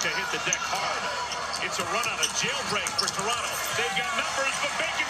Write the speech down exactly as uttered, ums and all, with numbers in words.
to hit the deck hard. It's a run on a jailbreak for Toronto. They've got numbers, but Bacon